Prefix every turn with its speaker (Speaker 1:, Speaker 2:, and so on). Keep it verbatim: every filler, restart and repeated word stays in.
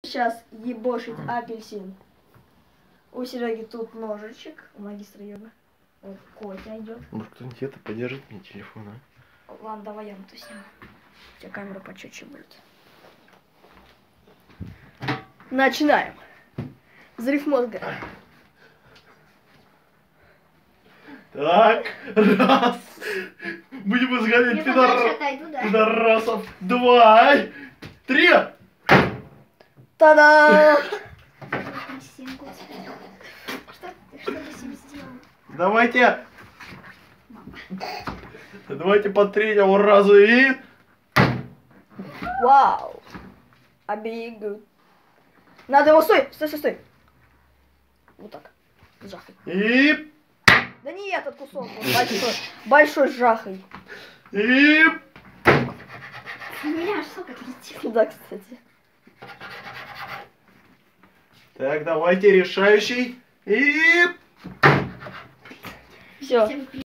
Speaker 1: Сейчас ебошить апельсин. У Сереги тут ножичек, у магистра йога. Вот Котя идет.
Speaker 2: Может кто-нибудь это подержит мне телефон, а?
Speaker 1: Ладно, давай я то сниму. У тебя камера почетче будет. Начинаем. Взрыв мозга.
Speaker 2: Так, раз. Будем изгонять пидор...
Speaker 3: отойду, да?
Speaker 2: пидорасов. Два. Три.
Speaker 1: Та-да!
Speaker 3: Что ты что ты себе сделал?
Speaker 2: Давайте. Давайте по третьему разу и...
Speaker 1: Вау! Обигу. Надо его, стой! Стой, стой, стой! Вот так. С жахой.
Speaker 2: И...
Speaker 1: Да не этот кусок, вот большой. Большой с жахой.
Speaker 2: И...
Speaker 3: У меня аж сок отлетел.
Speaker 1: Да, кстати.
Speaker 2: Так, давайте решающий. И...
Speaker 1: Все.
Speaker 3: Всем